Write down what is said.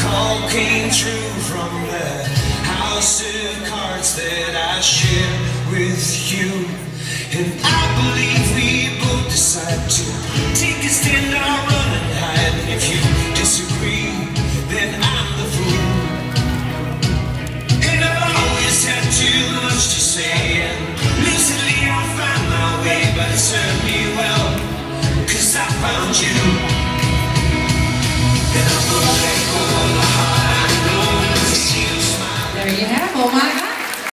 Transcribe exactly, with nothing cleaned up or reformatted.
call came true from the house of cards that I share with you. And I believe we both decide to take a stand or run and hide. And if you disagree, then I'm the fool. And I've always had too much to say, and lucidly I'll find my way, but it served me well, 'cause I found you.